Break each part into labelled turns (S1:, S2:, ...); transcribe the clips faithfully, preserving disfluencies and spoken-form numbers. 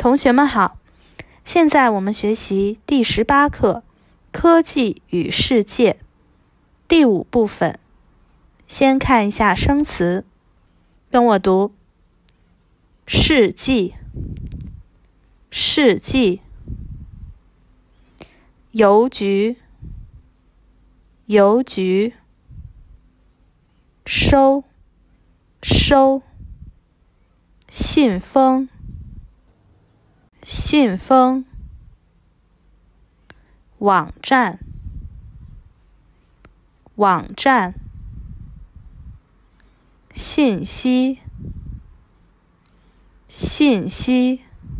S1: 同学们好，现在我们学习第十八课科技与世界第五部分。先看一下生词，跟我读：世纪、世纪、邮局、邮局、收、收、信封、信封、网站、网站、信息、信息。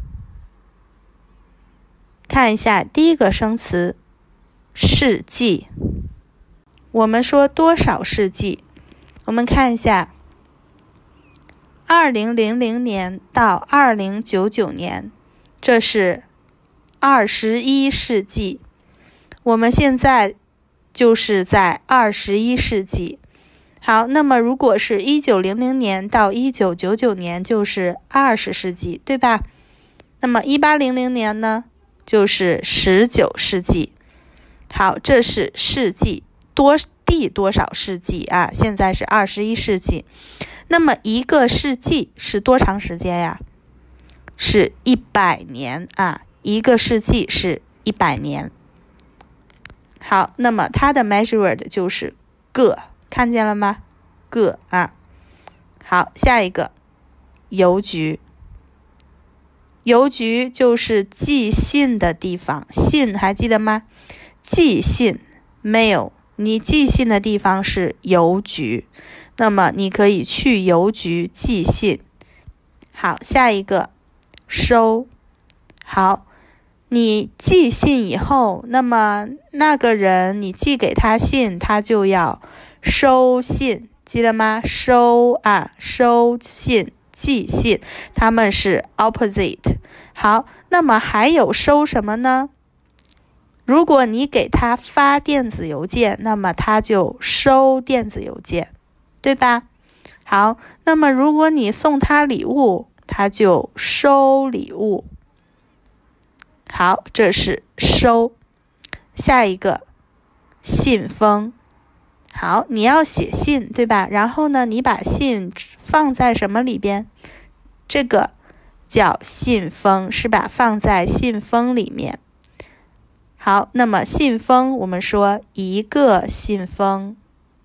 S1: 看一下第一个生词，世纪。我们说多少世纪？我们看一下，二零零零年到二零九九年，这是二十一世纪。我们现在就是在二十一世纪。好，那么如果是一九零零年到一九九九年，就是二十世纪，对吧？那么一八零零年呢，就是十九世纪。好，这是世纪，多第多少世纪啊？现在是二十一世纪。那么一个世纪是多长时间呀？是一百年啊，一个世纪是一百年。好，那么它的 measured 就是个，看见了吗？个啊。好，下一个，邮局。邮局就是寄信的地方，信还记得吗？寄信 mail， 你寄信的地方是邮局，那么你可以去邮局寄信。好，下一个，收。好，你寄信以后，那么那个人你寄给他信，他就要收信，记得吗？收啊，收信、寄信，他们是 opposite。好，那么还有收什么呢？如果你给他发电子邮件，那么他就收电子邮件，对吧？好，那么如果你送他礼物，他就收礼物。好，这是收。下一个，信封。好，你要写信，对吧？然后呢，你把信放在什么里边？这个叫信封，是吧？放在信封里面。好，那么信封，我们说一个信封。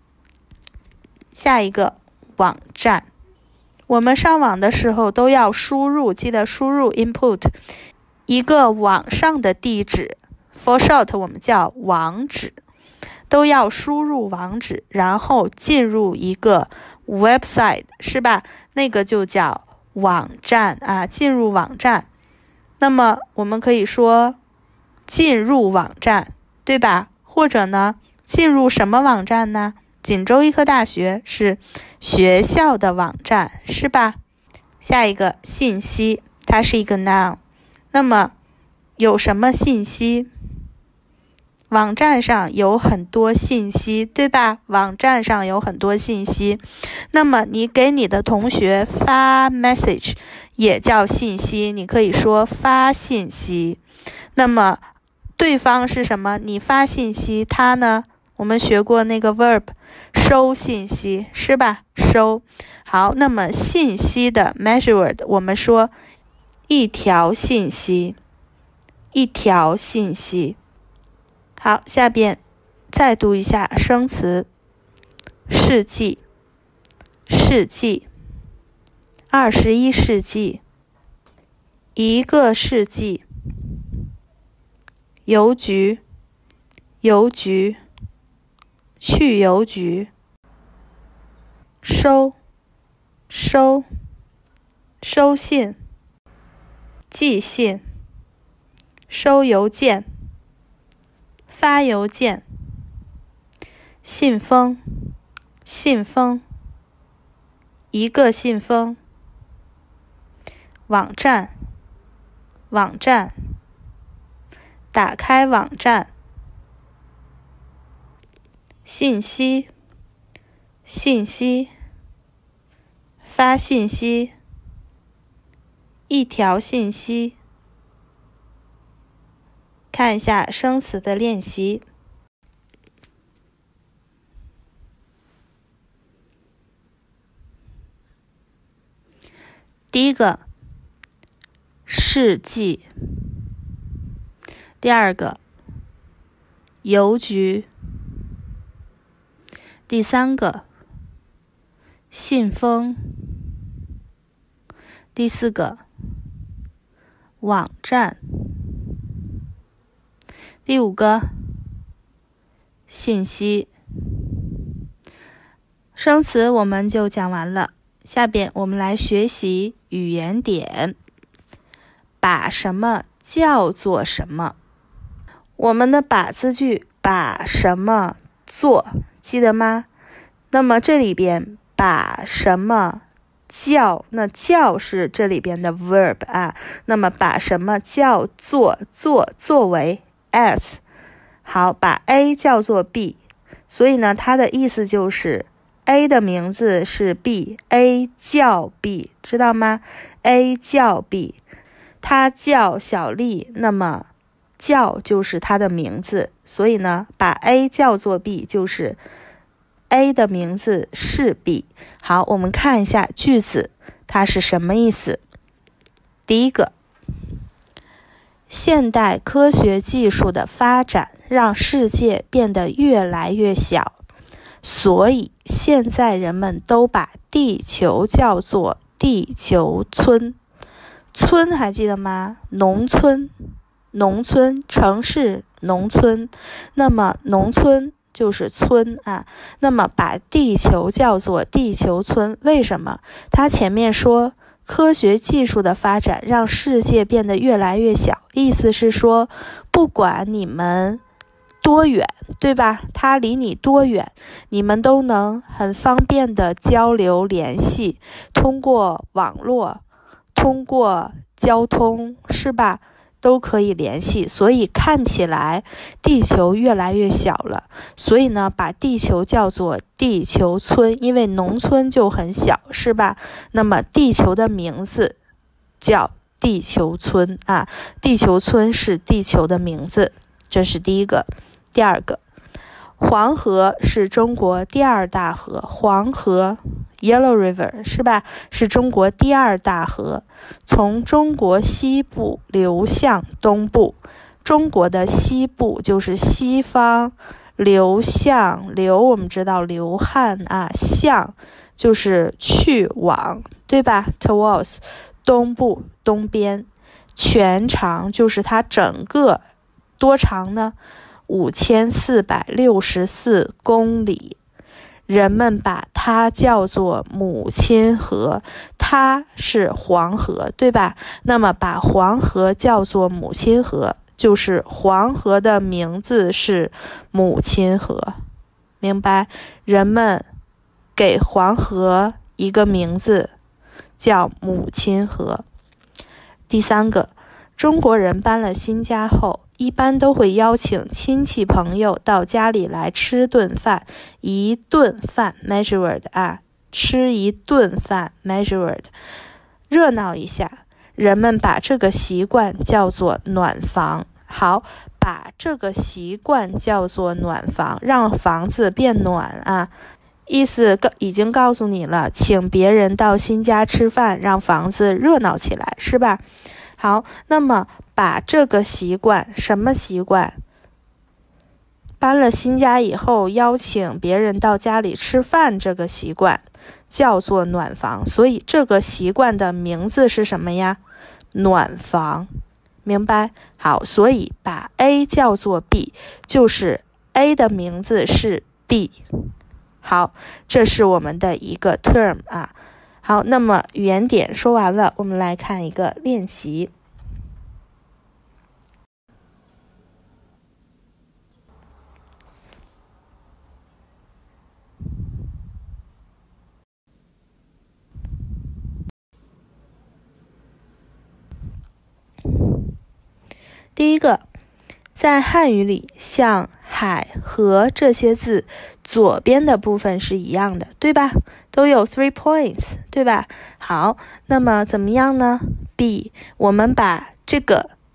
S1: 下一个，网站。我们上网的时候都要输入，记得输入 input， 一个网上的地址 for short 我们叫网址，都要输入网址，然后进入一个 website， 是吧？那个就叫网站啊，进入网站。那么我们可以说进入网站，对吧？或者呢，进入什么网站呢？锦州医科大学是学校的网站，是吧？下一个，信息，它是一个 noun。那么有什么信息？网站上有很多信息，对吧？网站上有很多信息。那么你给你的同学发 message 也叫信息，你可以说发信息。那么对方是什么？你发信息，他呢？我们学过那个 verb 收信息，是吧？收。好，那么信息的 measured 我们说一条信息，一条信息。好，下边再读一下生词，世纪、世纪、二十一世纪、一个世纪、邮局、邮局、去邮局、收、收、收信、寄信、收邮件、发邮件、信封、信封、一个信封、网站、网站、打开网站、信息、信息、发信息、一条信息、 看一下生词的练习。第一个，世纪。第二个，邮局。第三个，信封。第四个，网站。第五个，信息。生词我们就讲完了，下边我们来学习语言点。把什么叫做什么？我们的把字句把什么做，记得吗？那么这里边把什么叫，那叫是这里边的 verb 啊，那么把什么叫做，做作为 as。 好，把 A 叫做 B， 所以呢它的意思就是 A 的名字是 B， A 叫 B， 知道吗？ A 叫 B， 他叫小丽，那么叫就是他的名字，所以呢把 A 叫做 B 就是 A 的名字是 B。 好，我们看一下句子它是什么意思。第一个，现代科学技术的发展让世界变得越来越小，所以现在人们都把地球叫做地球村。村还记得吗？农村，农村，城市，农村，那么农村就是村啊，那么把地球叫做地球村，为什么？它前面说科学技术的发展让世界变得越来越小，意思是说不管你们多远，对吧？它离你多远，你们都能很方便的交流联系，通过网络，通过交通，是吧？都可以联系，所以看起来地球越来越小了，所以呢把地球叫做地球村，因为农村就很小，是吧？那么地球的名字叫地球村啊，地球村是地球的名字，这是第一个。第二个，黄河是中国第二大河，黄河 Yellow River 是吧？是中国第二大河，从中国西部流向东部。中国的西部就是西方，流向，流我们知道流汗啊，向就是去往，对吧？ Towards 东部，东边。全长就是它整个多长呢？五千四百六十四公里。人们把它叫做母亲河，它是黄河，对吧？那么把黄河叫做母亲河，就是黄河的名字是母亲河，明白？人们给黄河一个名字叫母亲河。第三个，中国人搬了新家后，一般都会邀请亲戚朋友到家里来吃顿饭，一顿饭 measured 啊，吃一顿饭 measured， 热闹一下。人们把这个习惯叫做暖房。好，把这个习惯叫做暖房，让房子变暖啊，意思已经告诉你了，请别人到新家吃饭，让房子热闹起来，是吧？好，那么把这个习惯，什么习惯？搬了新家以后邀请别人到家里吃饭，这个习惯叫做暖房，所以这个习惯的名字是什么呀？暖房，明白？好，所以把 A 叫做 B， 就是 A 的名字是 B。 好，这是我们的一个 term 啊。好，那么语言点说完了，我们来看一个练习。第一个，在汉语里，像海、河这些字，左边的部分是一样的，对吧？都有 three points， 对吧？好，那么怎么样呢？ B， 我们把这个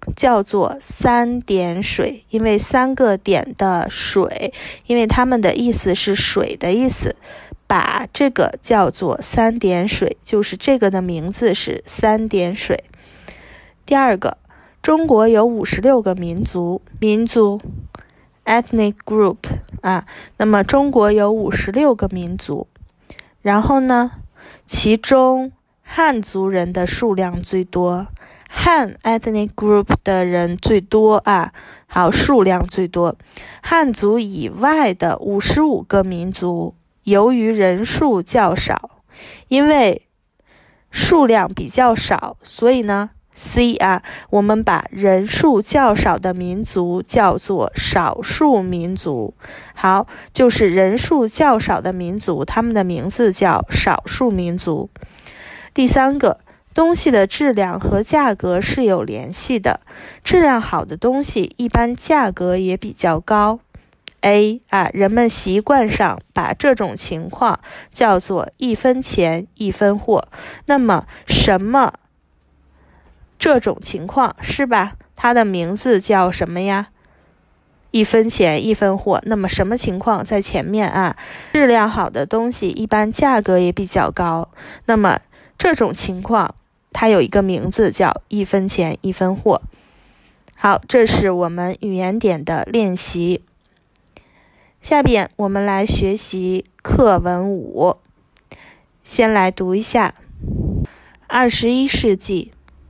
S1: 叫做三点水，因为三个点的水，因为它们的意思是水的意思，把这个叫做三点水，就是这个的名字是三点水。第二个，中国有五十六个民族，民族 ethnic group 啊，那么中国有五十六个民族，然后呢，其中汉族人的数量最多，汉 ethnic group 的人最多啊，好，数量最多。汉族以外的五十五个民族，由于人数较少，因为数量比较少，所以呢 C 啊，我们把人数较少的民族叫做少数民族。好，就是人数较少的民族，他们的名字叫少数民族。第三个，东西的质量和价格是有联系的，质量好的东西一般价格也比较高。A 啊，人们习惯上把这种情况叫做一分钱一分货。那么什么这种情况是吧？它的名字叫什么呀？一分钱一分货。那么什么情况在前面啊？质量好的东西一般价格也比较高。那么这种情况它有一个名字叫一分钱一分货。好，这是我们语言点的练习。下边我们来学习课文五。先来读一下。二十一世纪，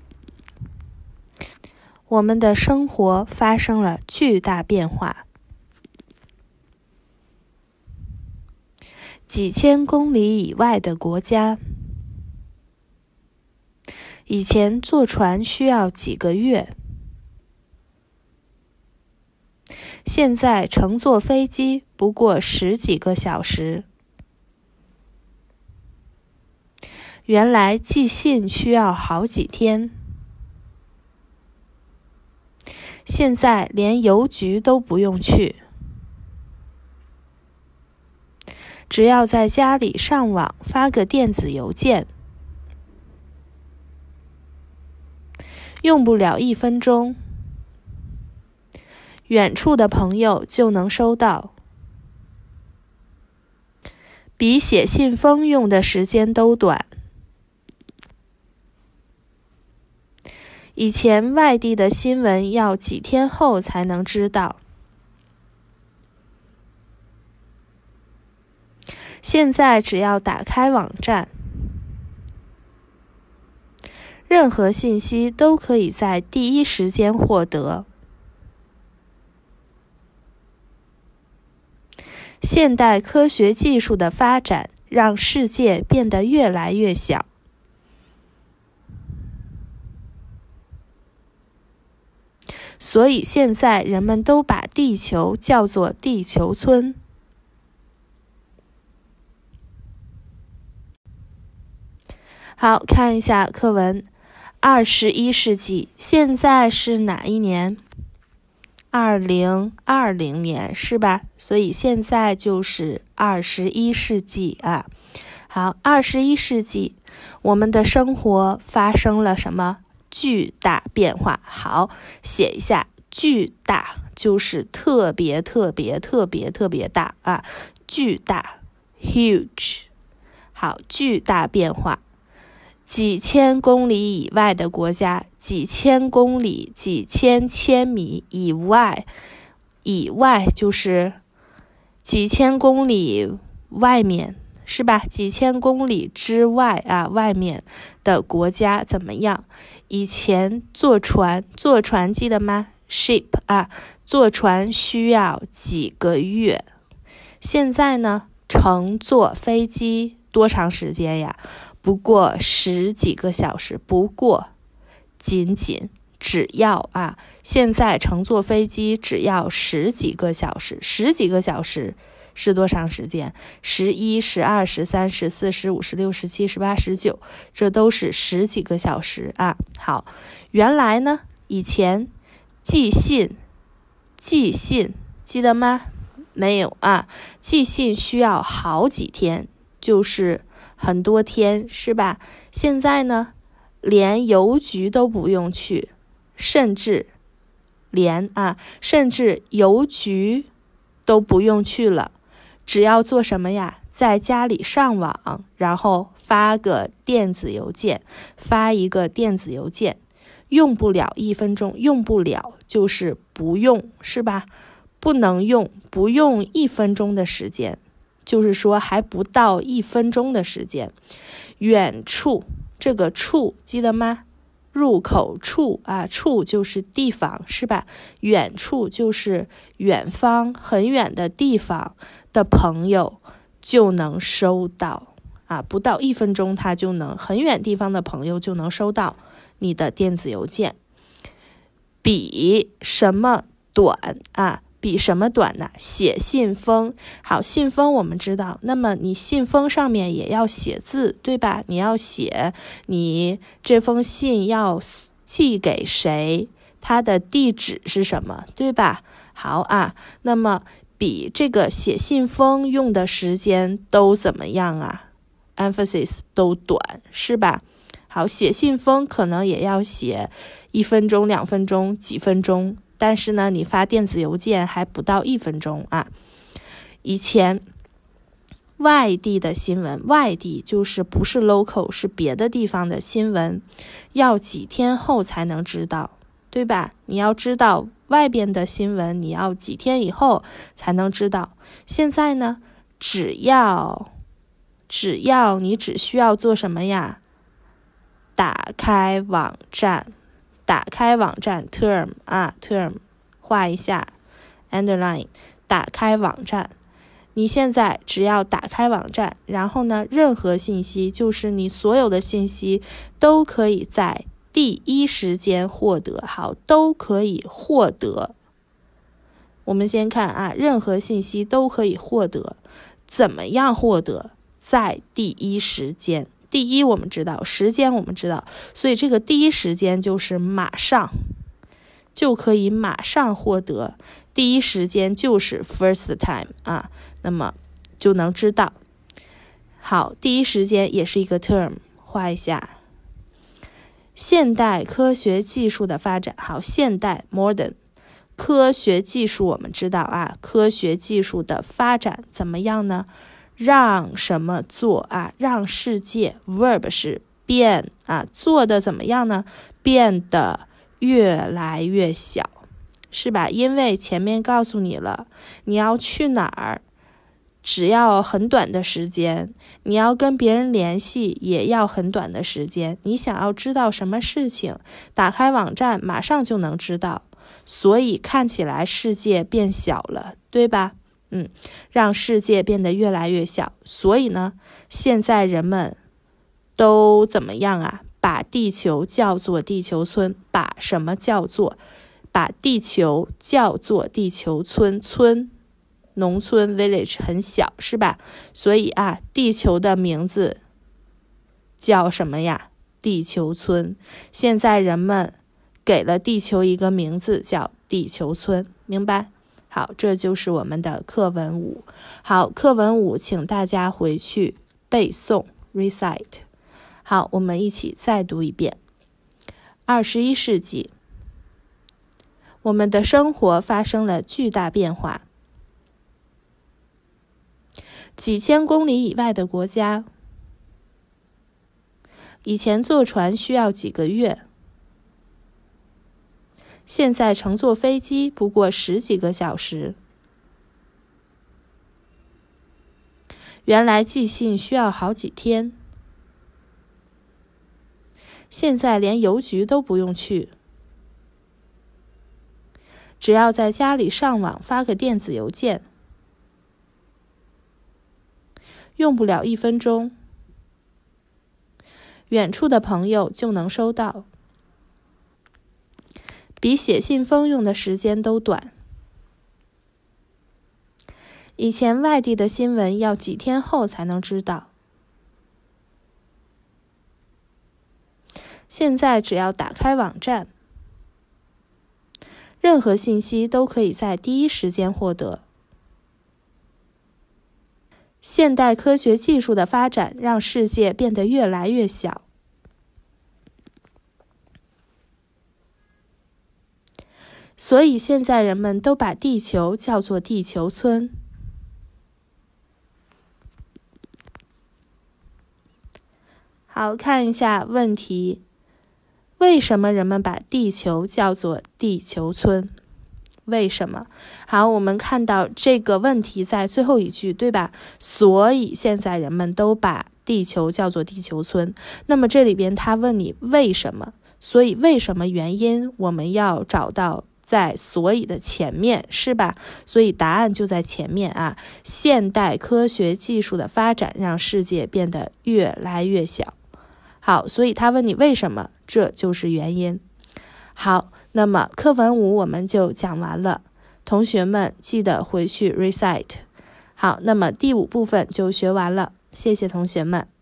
S1: 我们的生活发生了巨大变化。几千公里以外的国家，以前坐船需要几个月，现在乘坐飞机不过十几个小时。原来寄信需要好几天，现在连邮局都不用去，只要在家里上网发个电子邮件，用不了一分钟，远处的朋友就能收到，比写信封用的时间都短。以前外地的新闻要几天后才能知道，现在只要打开网站，任何信息都可以在第一时间获得。现代科学技术的发展让世界变得越来越小。所以现在人们都把地球叫做地球村。好，看一下课文。二十一世纪，现在是哪一年？二零二零年是吧？所以现在就是二十一世纪啊。好，二十一世纪，我们的生活发生了什么巨大变化？好，写一下，巨大就是特别特别特别特别大啊，巨大 huge。 好，巨大变化。几千公里以外的国家，几千公里几千千米以外，以外就是几千公里外面是吧？几千公里之外啊，外面的国家怎么样？以前坐船，坐船记得吗？ ship 啊，坐船需要几个月。现在呢，乘坐飞机多长时间呀？不过十几个小时，不过仅仅只要啊，现在乘坐飞机只要十几个小时，十几个小时是多长时间？十一、十二、十三、十四、十五、十六、十七、十八、十九，这都是十几个小时啊。好，原来呢，以前寄信，寄信记得吗？没有啊，寄信需要好几天，就是很多天是吧？现在呢，连邮局都不用去， 甚至连啊，甚至邮局都不用去了，只要做什么呀？在家里上网，然后发个电子邮件，发一个电子邮件，用不了一分钟，用不了就是不用，是吧？不能用，不用一分钟的时间，就是说还不到一分钟的时间。远处，这个处记得吗？入口处啊，处就是地方，是吧？远处就是远方，很远的地方的朋友就能收到啊，不到一分钟他就能，很远地方的朋友就能收到你的电子邮件。比什么短啊？比什么短呢？写信封。好，信封我们知道，那么你信封上面也要写字，对吧？你要写你这封信要寄给谁，它的地址是什么，对吧？好啊，那么比这个写信封用的时间都怎么样啊？ emphasis 都短，是吧？好，写信封可能也要写一分钟、两分钟、几分钟，但是呢，你发电子邮件还不到一分钟啊。以前外地的新闻，外地就是不是 local， 是别的地方的新闻，要几天后才能知道，对吧？你要知道外边的新闻，你要几天以后才能知道。现在呢，只要只要你只需要做什么呀？打开网站，打开网站 term 啊 term 画一下 underline， 打开网站。你现在只要打开网站，然后呢，任何信息，就是你所有的信息都可以在第一时间获得。好，都可以获得。我们先看啊，任何信息都可以获得。怎么样获得？在第一时间。第一我们知道，时间我们知道，所以这个第一时间就是马上，就可以马上获得。第一时间就是 first time 啊，那么就能知道。好，第一时间也是一个 term， 画一下。现代科学技术的发展，好，现代 modern 科学技术我们知道啊，科学技术的发展怎么样呢？让什么做啊？让世界 verb 是变啊，做的怎么样呢？变得越来越小，是吧？因为前面告诉你了，你要去哪儿，只要很短的时间，你要跟别人联系也要很短的时间，你想要知道什么事情，打开网站马上就能知道，所以看起来世界变小了，对吧？嗯，让世界变得越来越小，所以呢，现在人们都怎么样啊？把地球叫做地球村，把什么叫做？把地球叫做地球村，村，农村 village 很小，是吧？所以啊，地球的名字叫什么呀？地球村。现在人们给了地球一个名字，叫地球村，明白？好，这就是我们的课文五。好，课文五，请大家回去背诵 recite。好，我们一起再读一遍。二十一世纪，我们的生活发生了巨大变化。几千公里以外的国家，以前坐船需要几个月，现在乘坐飞机不过十几个小时。原来寄信需要好几天，现在连邮局都不用去，只要在家里上网发个电子邮件，用不了一分钟，远处的朋友就能收到。比写信封用的时间都短。以前外地的新闻要几天后才能知道，现在只要打开网站，任何信息都可以在第一时间获得。现代科学技术的发展让世界变得越来越小。 所以现在人们都把地球叫做地球村。好，看一下问题，为什么人们把地球叫做地球村？为什么？好，我们看到这个问题在最后一句，对吧？所以现在人们都把地球叫做地球村。那么这里边他问你为什么，所以为什么原因我们要找到在所以的前面，是吧？所以答案就在前面啊。现代科学技术的发展让世界变得越来越小。好，所以他问你为什么，这就是原因。好，那么课文五我们就讲完了，同学们记得回去 recite。好，那么第五部分就学完了，谢谢同学们。